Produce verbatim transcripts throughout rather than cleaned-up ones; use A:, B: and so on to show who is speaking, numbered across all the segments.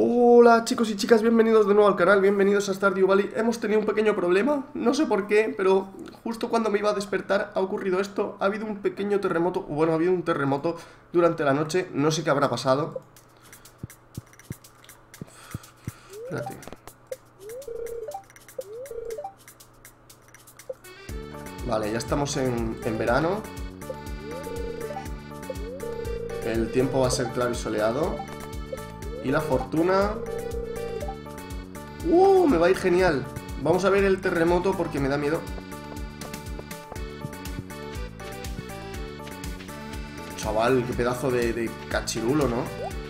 A: Hola chicos y chicas, bienvenidos de nuevo al canal, bienvenidos a Stardew Valley. Hemos tenido un pequeño problema, no sé por qué, pero justo cuando me iba a despertar ha ocurrido esto. Ha habido un pequeño terremoto, bueno, ha habido un terremoto durante la noche, no sé qué habrá pasado. Espérate. Vale, ya estamos en, en verano. El tiempo va a ser claro y soleado. Y la fortuna... ¡Uh! Me va a ir genial. Vamos a ver el terremoto porque me da miedo. Chaval, qué pedazo de, de cachirulo, ¿no?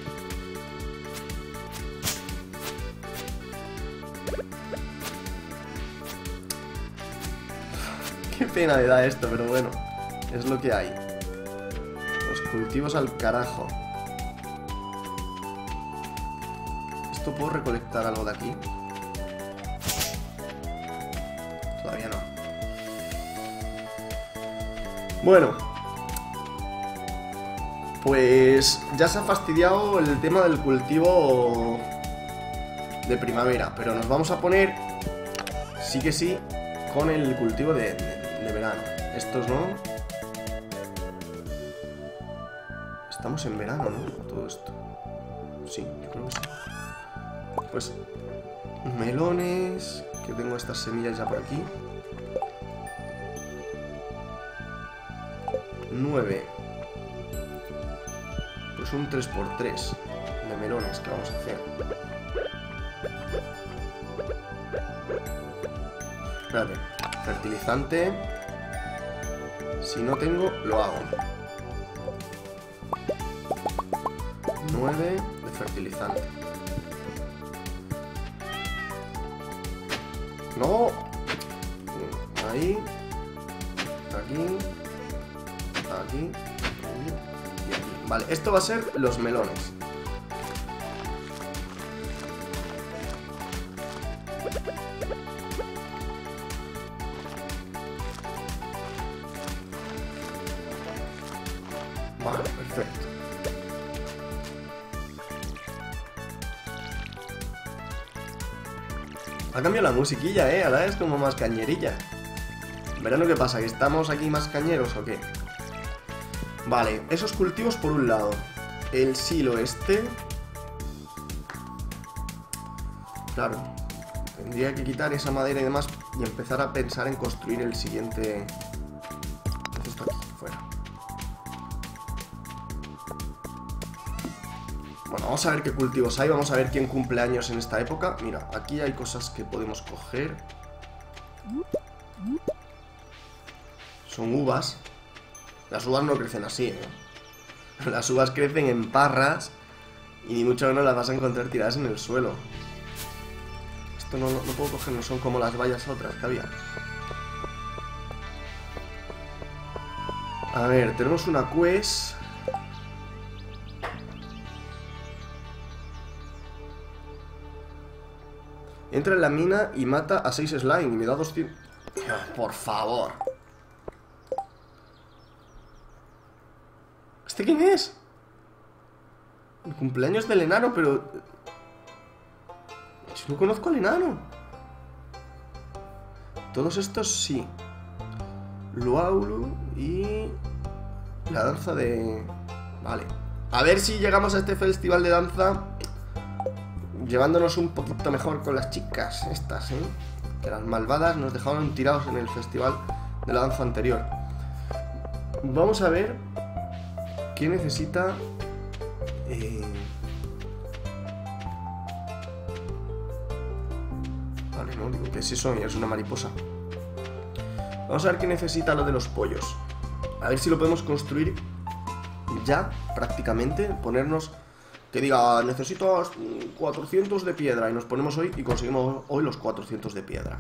A: Qué pena me da esto, pero bueno, es lo que hay. Los cultivos al carajo. ¿Esto puedo recolectar algo de aquí? Todavía no. Bueno, pues ya se ha fastidiado el tema del cultivo de primavera, pero nos vamos a poner, sí que sí, con el cultivo de, de, de verano. Estos no. Estamos en verano, ¿no? Todo esto. Sí, yo creo que sí. Pues melones, que tengo estas semillas ya por aquí. nueve. Pues un tres por tres de melones que vamos a hacer. Espérate, fertilizante. Si no tengo, lo hago. nueve de fertilizante. No. Ahí. Aquí. Aquí. Y aquí. Vale, esto va a ser los melones. Vale, perfecto. Ha cambiado la musiquilla, eh, ahora es como más cañerilla. ¿Verano qué pasa? ¿Que estamos aquí más cañeros o qué? Vale, esos cultivos por un lado. El silo este. Claro, tendría que quitar esa madera y demás y empezar a pensar en construir el siguiente. Esto aquí, fuera. Bueno, vamos a ver qué cultivos hay, vamos a ver quién cumple años en esta época. Mira, aquí hay cosas que podemos coger. Son uvas. Las uvas no crecen así, ¿eh? Las uvas crecen en parras y ni mucho menos las vas a encontrar tiradas en el suelo. Esto no, no puedo coger, no son como las bayas otras que había. A ver, tenemos una quest. Entra en la mina y mata a seis slime y me da doscientos... Por favor. ¿Este quién es? El cumpleaños del enano, pero... Yo no conozco al enano. Todos estos sí. Luaulu y... la danza de... Vale. A ver si llegamos a este festival de danza llevándonos un poquito mejor con las chicas estas, ¿eh? Que las malvadas nos dejaron tirados en el festival de la danza anterior. Vamos a ver qué necesita... Eh... Vale, no, digo, ¿qué es eso? Es una mariposa. Vamos a ver qué necesita lo de los pollos. A ver si lo podemos construir ya, prácticamente. Ponernos... Que diga, necesito cuatrocientos de piedra. Y nos ponemos hoy y conseguimos hoy los cuatrocientos de piedra.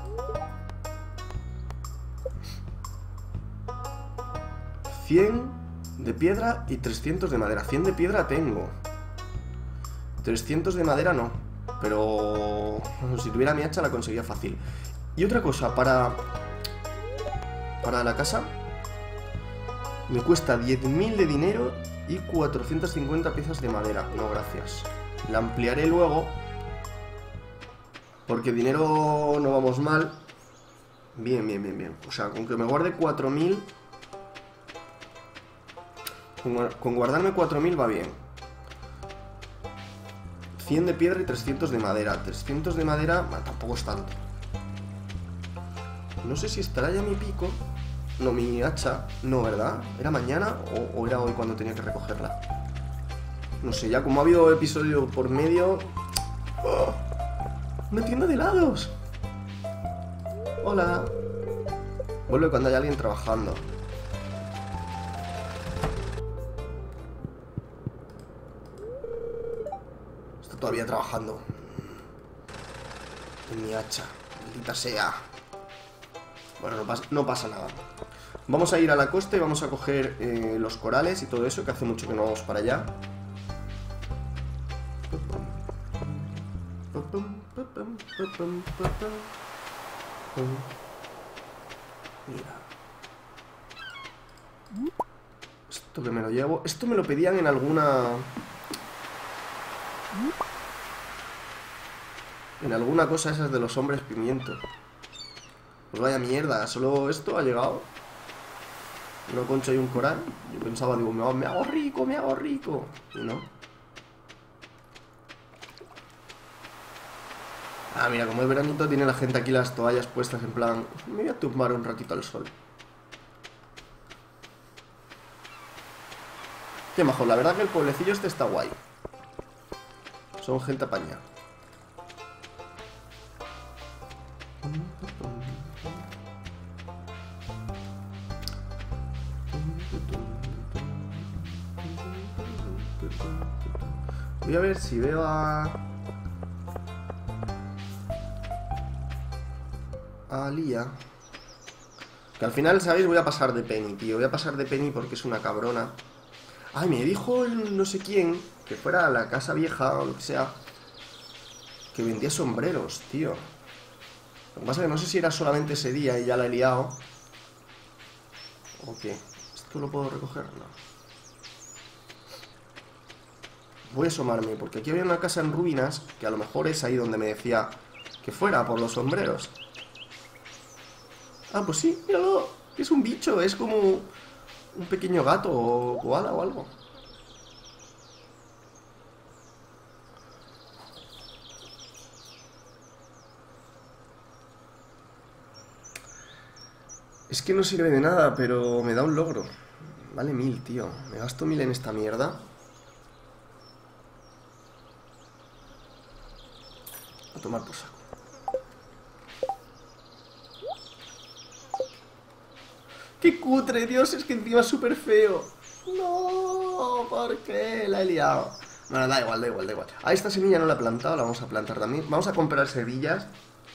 A: cien de piedra y trescientos de madera. cien de piedra tengo. trescientos de madera no. Pero si tuviera mi hacha la conseguía fácil. Y otra cosa, para... Para la casa me cuesta diez mil de dinero y cuatrocientas cincuenta piezas de madera. No, gracias. La ampliaré luego. Porque dinero no vamos mal. Bien, bien, bien, bien. O sea, con que me guarde cuatro mil... Con, con guardarme cuatro mil va bien. cien de piedra y trescientos de madera. trescientos de madera, bueno, tampoco es tanto. No sé si estará ya mi pico. No, mi hacha. No, ¿verdad? ¿Era mañana o, o era hoy cuando tenía que recogerla? No sé, ya como ha habido episodio por medio... ¡Oh! ¡Una tienda de helados! Hola. Vuelve cuando haya alguien trabajando. Está todavía trabajando. En mi hacha. Maldita sea. Bueno, no pasa, no pasa nada. Vamos a ir a la costa y vamos a coger eh, los corales y todo eso, que hace mucho que no vamos para allá. Mira. Esto que me lo llevo... Esto me lo pedían en alguna... En alguna cosa esas de los hombres pimiento. Pues vaya mierda, solo esto ha llegado. Una concha y un coral. Yo pensaba, digo, me hago, me hago rico, me hago rico. Y no. Ah, mira, como es veranito, tiene la gente aquí las toallas puestas en plan... Me voy a tumbar un ratito al sol. Qué majo, la verdad que el pueblecillo este está guay. Son gente apañada. Voy a ver si veo a... a Lía. Que al final, ¿sabéis? Voy a pasar de Penny, tío. Voy a pasar de Penny porque es una cabrona. Ay, me dijo el no sé quién que fuera a la casa vieja o lo que sea, que vendía sombreros, tío. Lo que pasa es que no sé si era solamente ese día y ya la he liado. ¿O qué? ¿Esto lo puedo recoger? No. Voy a asomarme, porque aquí había una casa en ruinas, que a lo mejor es ahí donde me decía que fuera por los sombreros. Ah, pues sí, míralo. Es un bicho, es como un pequeño gato o koala o algo. Es que no sirve de nada, pero me da un logro. Vale mil, tío. Me gasto mil en esta mierda. A tomar por saco. ¡Qué cutre, Dios! Es que encima es súper feo. No, ¿por qué? La he liado. Bueno, da igual, da igual, da igual. Ah, esta semilla no la he plantado, la vamos a plantar también. Vamos a comprar semillas.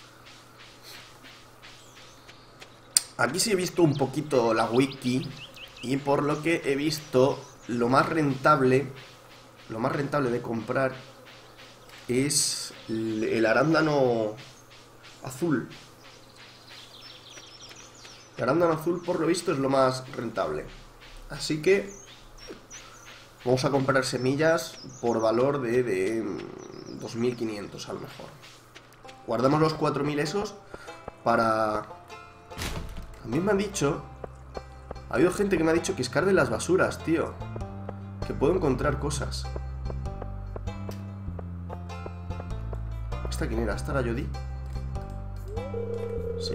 A: Aquí sí he visto un poquito la wiki. Y por lo que he visto, lo más rentable, lo más rentable de comprar es el arándano azul. El arándano azul, por lo visto, es lo más rentable. Así que vamos a comprar semillas por valor de, de dos mil quinientos a lo mejor. Guardamos los cuatro mil esos para... A mí me han dicho... Ha habido gente que me ha dicho que escarbe las basuras, tío. Que puedo encontrar cosas. ¿Esta quién era? ¿Esta era Jodie? Sí.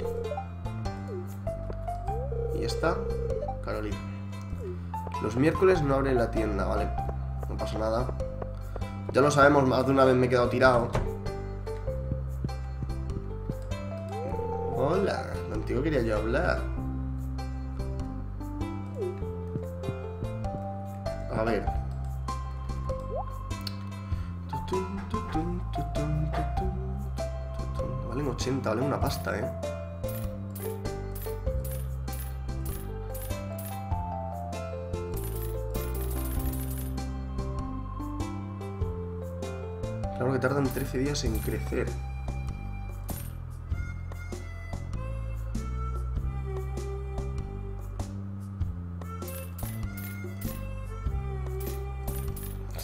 A: Y esta, Carolina. Los miércoles no abren la tienda, ¿vale? No pasa nada. Ya lo sabemos, más de una vez me he quedado tirado. Hola, contigo quería yo hablar. A ver. Valen ochenta, valen una pasta, ¿eh? Claro que tardan trece días en crecer.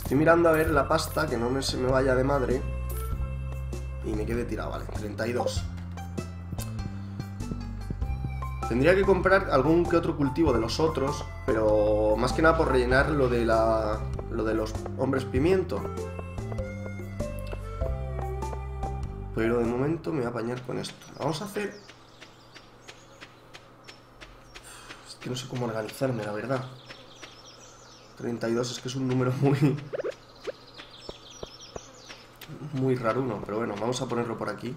A: Estoy mirando a ver la pasta, que no me, se me vaya de madre. Y me quede tirado, vale, treinta y dos. Tendría que comprar algún que otro cultivo de los otros, pero más que nada por rellenar lo de la... lo de los hombres pimiento. Pero de momento me voy a apañar con esto. Vamos a hacer... Es que no sé cómo organizarme, la verdad. treinta y dos es que es un número muy... muy raruno, pero bueno, vamos a ponerlo por aquí.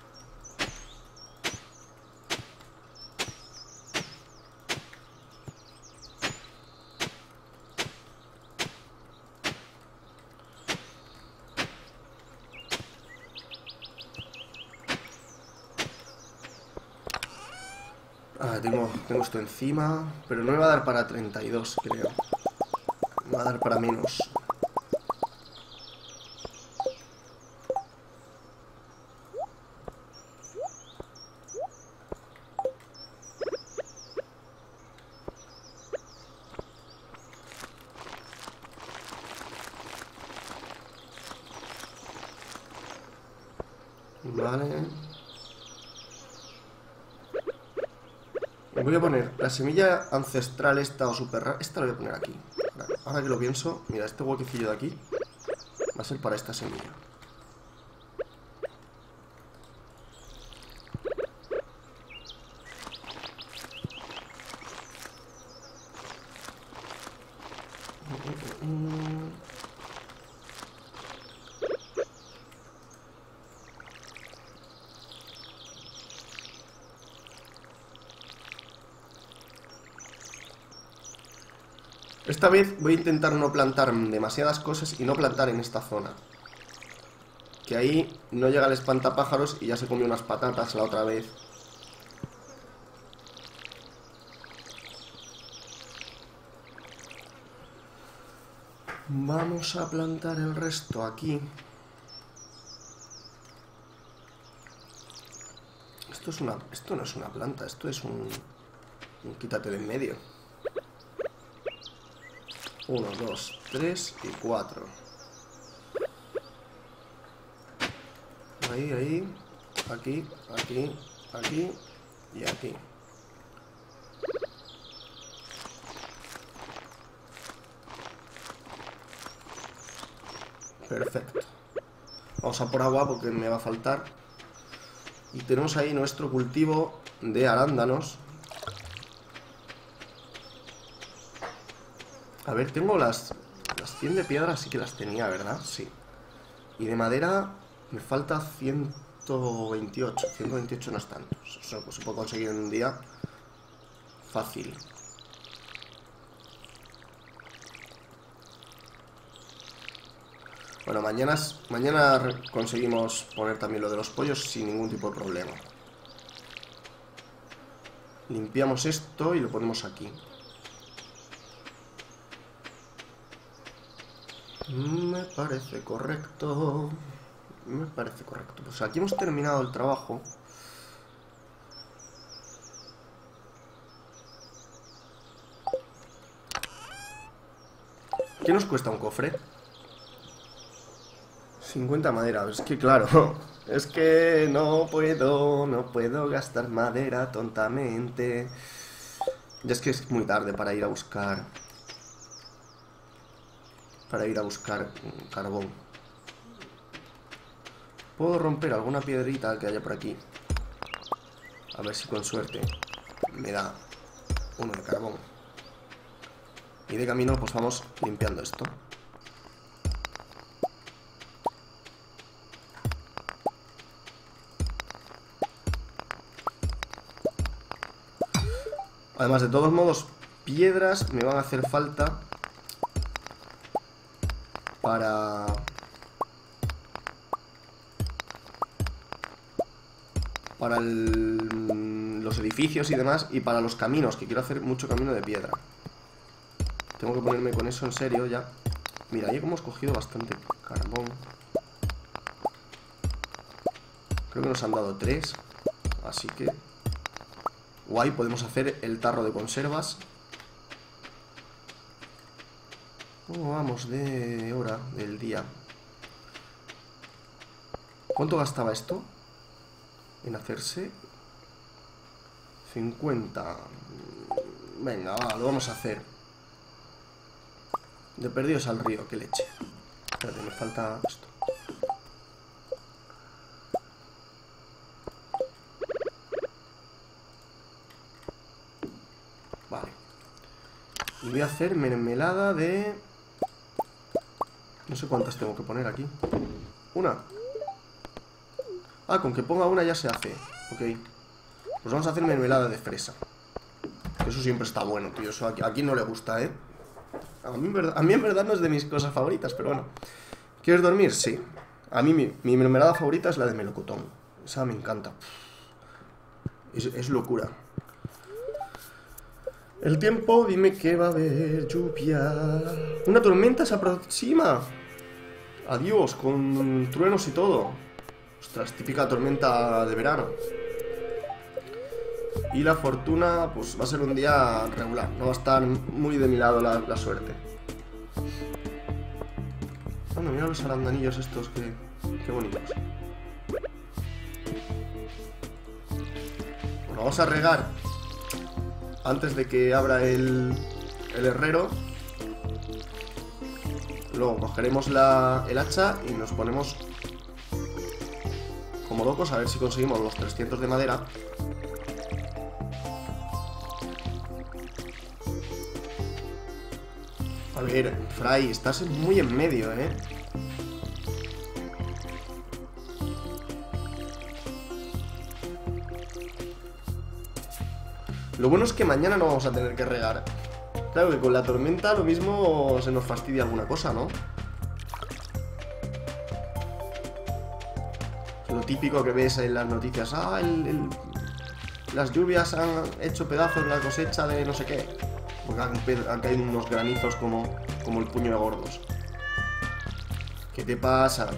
A: Ah, tengo, tengo esto encima, pero no me va a dar para treinta y dos, creo. Me va a dar para menos. Vale. Voy a poner la semilla ancestral esta o super rara. Esta la voy a poner aquí. Ahora que lo pienso, mira, este huequecillo de aquí va a ser para esta semilla. Esta vez voy a intentar no plantar demasiadas cosas y no plantar en esta zona. Que ahí no llega el espantapájaros y ya se comió unas patatas la otra vez. Vamos a plantar el resto aquí. Esto es una, esto no es una planta, esto es un, un quítate de en medio. Uno, dos, tres y cuatro. Ahí, ahí. Aquí, aquí, aquí y aquí. Perfecto. Vamos a por agua porque me va a faltar. Y tenemos ahí nuestro cultivo de arándanos. A ver, tengo las, las cien de piedra, sí que las tenía, ¿verdad? Sí. Y de madera me falta ciento veintiocho. ciento veintiocho no es tanto. Eso pues, se puede conseguir en un día fácil. Bueno, mañana, mañana conseguimos poner también lo de los pollos sin ningún tipo de problema. Limpiamos esto y lo ponemos aquí. Me parece correcto. Me parece correcto. Pues aquí hemos terminado el trabajo. ¿Qué nos cuesta un cofre? cincuenta madera. Es que claro, es que no puedo, no puedo gastar madera tontamente. Ya es que es muy tarde para ir a buscar... Para ir a buscar carbón. Puedo romper alguna piedrita que haya por aquí. A ver si con suerte me da uno de carbón. Y de camino pues vamos limpiando esto. Además, de todos modos, piedras me van a hacer falta para... Para el... los edificios y demás, y para los caminos, que quiero hacer mucho camino de piedra. Tengo que ponerme con eso en serio ya. Mira, ahí hemos cogido bastante carbón. Creo que nos han dado tres. Así que... Guay, podemos hacer el tarro de conservas. Oh, ¿Cómo vamos de hora del día? ¿Cuánto gastaba esto? En hacerse cincuenta. Venga, va, lo vamos a hacer. De perdidos al río, qué leche. Espérate, me falta esto. Vale. Y voy a hacer mermelada de... No sé cuántas tengo que poner aquí. Una. Ah, con que ponga una ya se hace. Ok. Pues vamos a hacer mermelada de fresa. Eso siempre está bueno, tío. Eso aquí, aquí no le gusta, ¿eh? A mí, en verdad, a mí en verdad no es de mis cosas favoritas, pero bueno. ¿Quieres dormir? Sí. A mí mi, mi mermelada favorita es la de melocotón. Esa me encanta. Es, es locura. El tiempo, dime que va a haber lluvia. Una tormenta se aproxima. Adiós, con truenos y todo. Ostras, típica tormenta de verano. Y la fortuna, pues va a ser un día regular. No va a estar muy de mi lado la, la suerte. Bueno, mira los arandanillos estos, que, qué bonitos. Bueno, vamos a regar antes de que abra el, el herrero. Luego cogeremos la, el hacha y nos ponemos como locos a ver si conseguimos los trescientos de madera. A ver, Fry, estás muy en medio, ¿eh? Lo bueno es que mañana no vamos a tener que regar. Claro que con la tormenta lo mismo se nos fastidia alguna cosa, ¿no? Lo típico que ves en las noticias. Ah, el, el, las lluvias han hecho pedazos la cosecha de no sé qué. Porque han, han caído unos granizos como, como el puño de gordos. ¿Qué te pasa?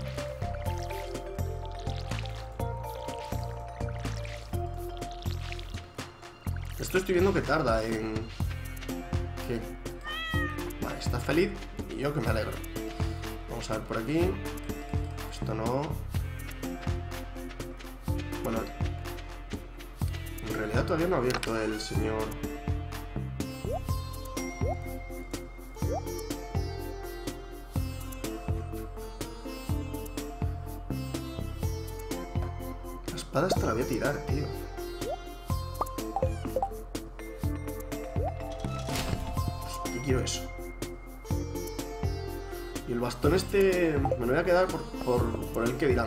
A: Esto estoy viendo que tarda en... ¿Qué? Vale, está feliz y yo que me alegro. Vamos a ver por aquí. Esto no... Bueno, en realidad todavía no ha abierto el señor... La espada esta la voy a tirar, tío. ¿Qué quiero eso? Y el bastón este me lo voy a quedar por, por, por el que dirán.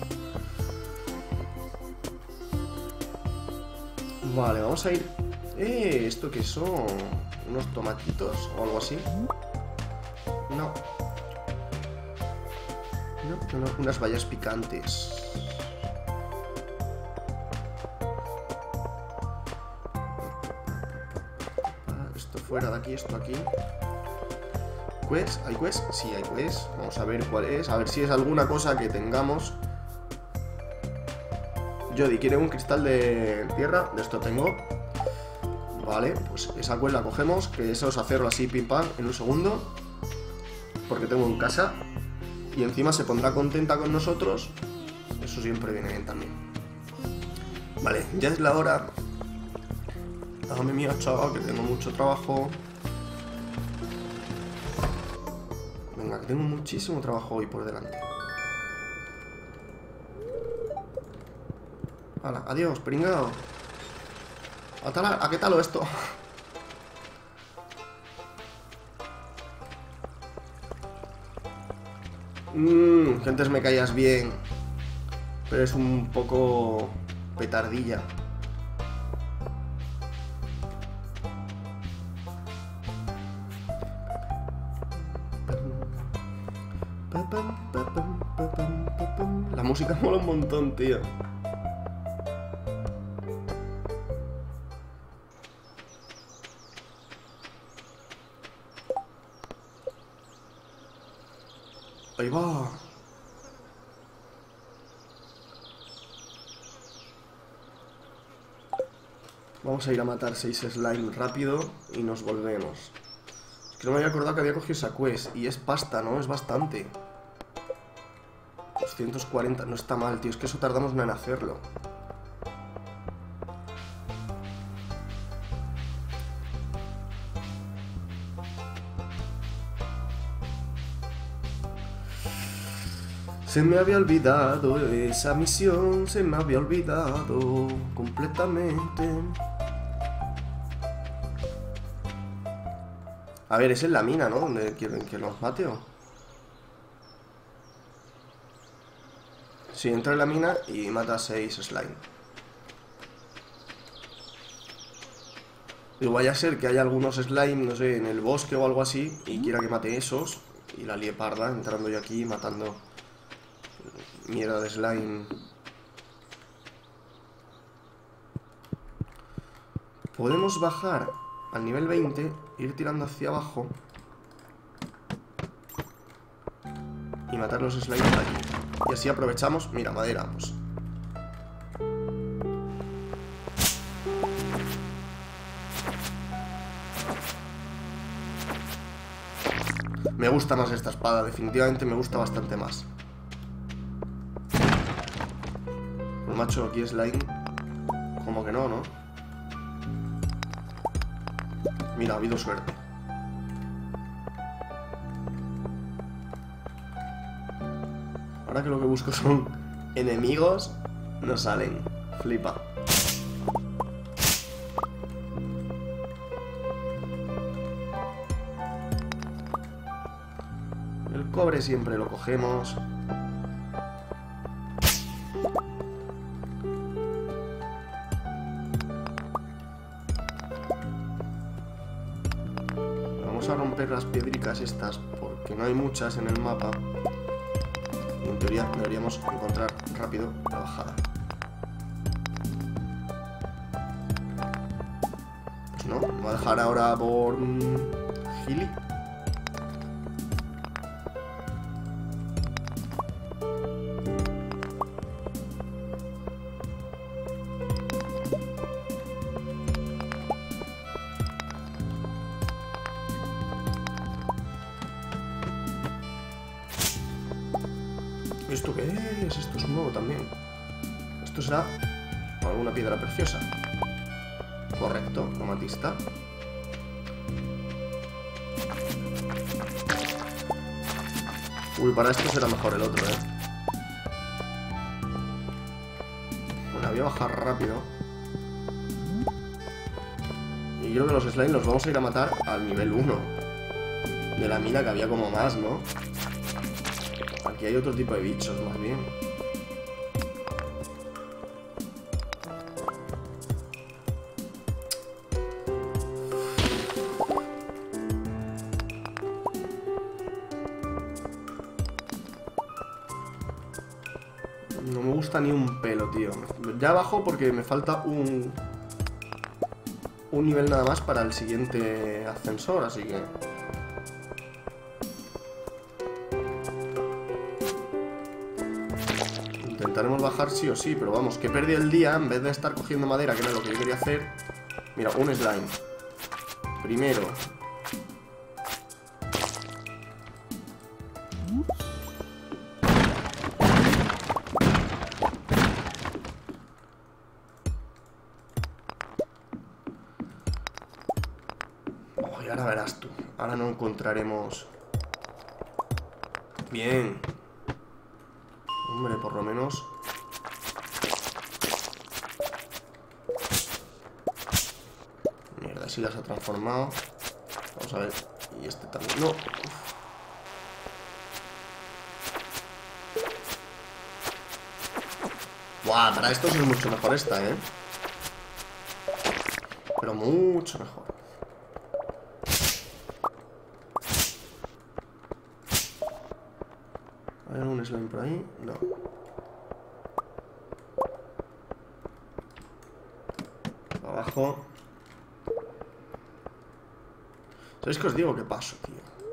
A: Vale, vamos a ir... Eh, ¿esto qué son? ¿Unos tomatitos o algo así? No. No, no, no. Unas bayas picantes. Esto fuera de aquí, esto aquí. ¿Quest? ¿Hay quest? Sí, hay quest. Vamos a ver cuál es. A ver si es alguna cosa que tengamos. Jody quiere un cristal de tierra. De esto tengo. Vale, pues esa quest la cogemos. Que eso es hacerlo así, pim pam, en un segundo. Porque tengo en casa. Y encima se pondrá contenta con nosotros. Eso siempre viene bien también. Vale, ya es la hora. Dame mía, chaval, que tengo mucho trabajo. Venga, que tengo muchísimo trabajo hoy por delante. Hala, adiós, pringao. ¿A, tal, ¿A qué tal esto? Mmm, que antes me caías bien. Pero es un poco petardilla. La música mola un montón, tío. Ahí va. Vamos a ir a matar seis slime rápido y nos volvemos. Es que no me había acordado que había cogido esa quest. Y es pasta, ¿no? Es bastante. doscientos cuarenta. No está mal, tío. Es que eso tardamos nada en hacerlo. Se me había olvidado esa misión, se me había olvidado completamente. A ver, es en la mina, ¿no? Donde quieren que los mate, ¿o? Sí, entra en la mina y mata a seis slime. Digo, vaya a ser que haya algunos slime, no sé, en el bosque o algo así, y quiera que mate esos, y la lie parda, entrando yo aquí, matando mierda de slime. Podemos bajar al nivel veinte, ir tirando hacia abajo y matar los slimes de allí. Y así aprovechamos, mira, madera, pues. Me gusta más esta espada, definitivamente me gusta bastante más. Pues macho, aquí slime. Como que no, ¿no? Mira, ha habido suerte. Ahora que lo que busco son enemigos, no salen. Flipa. El cobre siempre lo cogemos. Vamos a romper las piedricas estas porque no hay muchas en el mapa. Y en teoría deberíamos encontrar rápido la bajada. Pues no, me voy a dejar ahora por Gili. ¿Esto qué es? Esto es nuevo también. Esto será alguna piedra preciosa. Correcto, amatista. Uy, para esto será mejor el otro, ¿eh? Bueno, voy a bajar rápido. Y creo que los slime los vamos a ir a matar al nivel uno de la mina, que había como más, ¿no? Aquí hay otro tipo de bichos, más bien. No me gusta ni un pelo, tío. Ya bajo porque me falta un... un nivel nada más para el siguiente ascensor, así que... intentaremos bajar sí o sí, pero vamos, que perdí el día en vez de estar cogiendo madera, que era lo que yo quería hacer. Mira, un slime. Primero. Oh, y ahora verás tú. Ahora no encontraremos... Bien. Hombre, por lo menos... Mierda, si las ha transformado. Vamos a ver. Y este también. No. Uf. Buah, para esto sí es mucho mejor esta, ¿eh? Pero mucho mejor. ¿Hay algún slime por ahí? No. Abajo. ¿Sabéis que os digo qué paso, tío?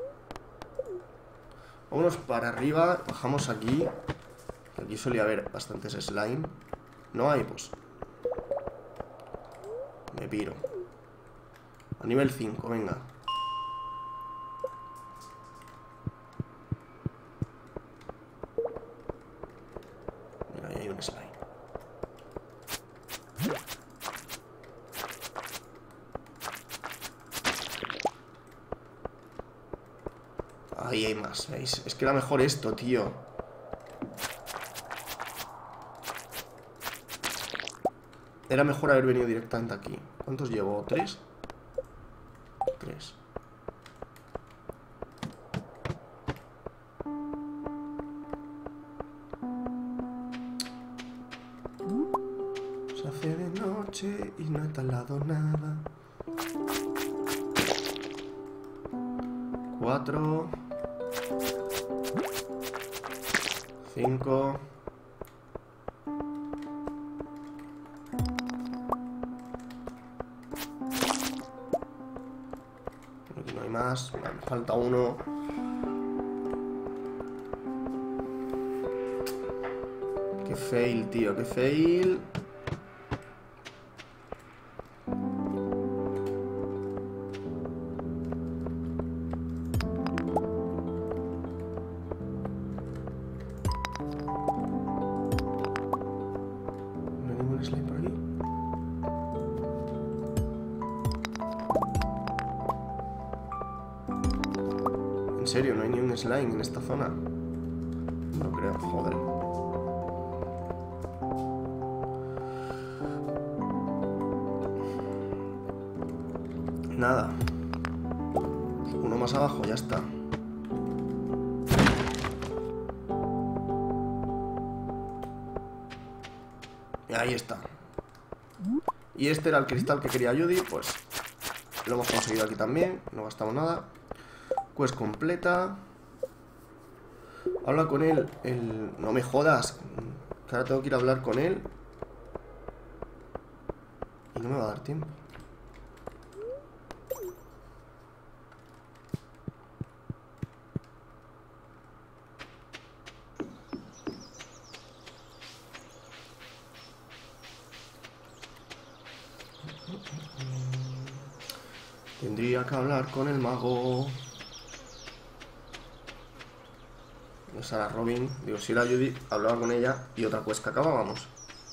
A: Vámonos para arriba. Bajamos aquí. Aquí solía haber bastantes slime. No hay, pues. Me piro. A nivel cinco, venga. Ahí hay más, ¿veis? Es que era mejor esto, tío. Era mejor haber venido directamente aquí. ¿Cuántos llevo? ¿Tres? Tres. Se hace de noche y no he talado nada. Cuatro. Cinco. Aquí no hay más. Vale, me falta uno. Qué fail, tío, qué fail. En serio, no hay ni un slime en esta zona. No creo, joder. Nada. Uno más abajo, ya está. Y ahí está. Y este era el cristal que quería Judy, pues lo hemos conseguido aquí también. No gastamos nada. Quest completa. Habla con él. El... No me jodas. Que ahora tengo que ir a hablar con él. Y no me va a dar tiempo. Tendría que hablar con el mago. Esa era Robin. Digo, si era Judy, hablaba con ella. Y otra quest que acabábamos.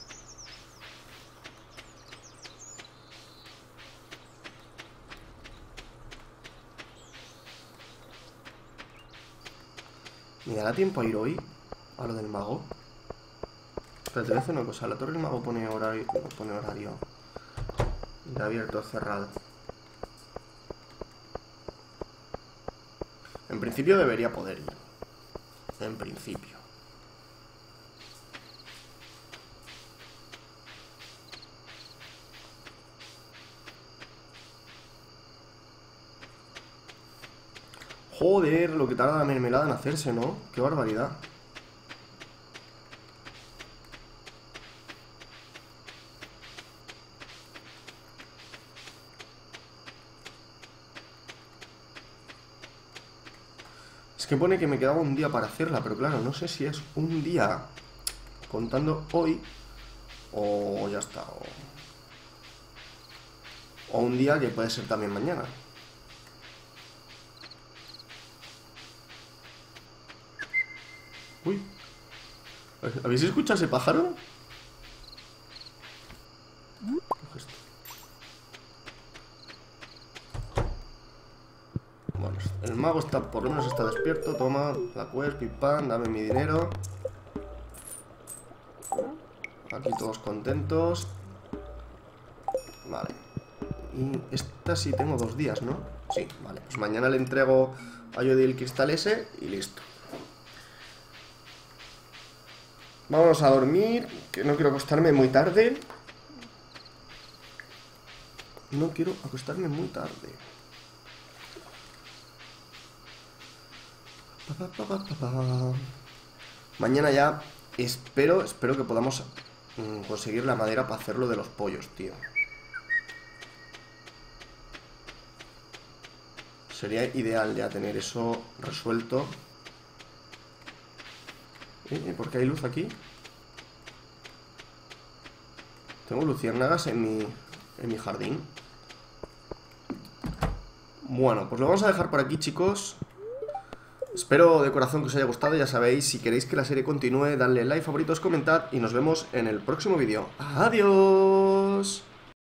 A: ¿Me dará tiempo a ir hoy? A lo del mago. Pero te voy a hacer una cosa. La torre del mago pone horario. No pone horario. De abierto o cerrado. En principio debería poder ir. En principio. Joder, lo que tarda la mermelada en hacerse, ¿no? Qué barbaridad. Es que pone que me quedaba un día para hacerla, pero claro, no sé si es un día contando hoy o ya está. O, o un día que puede ser también mañana. Uy. ¿Habéis escuchado ese pájaro? Coge esto. Bueno, el mago está, por lo menos está despierto. Toma la quest, pim pam, dame mi dinero. Aquí todos contentos. Vale. Y esta sí tengo dos días, ¿no? Sí, vale. Pues mañana le entrego a Judy el cristal ese y listo. Vamos a dormir, que no quiero acostarme muy tarde. No quiero acostarme muy tarde. Pa, pa, pa, pa, pa. Mañana ya espero, espero que podamos mmm, conseguir la madera para hacerlo de los pollos, tío. Sería ideal ya tener eso resuelto. ¿Eh? ¿Por qué hay luz aquí? Tengo luciérnagas en mi, en mi jardín. Bueno, pues lo vamos a dejar por aquí, chicos. Espero de corazón que os haya gustado. Ya sabéis, si queréis que la serie continúe, dadle like, favoritos, comentad y nos vemos en el próximo vídeo. ¡Adiós!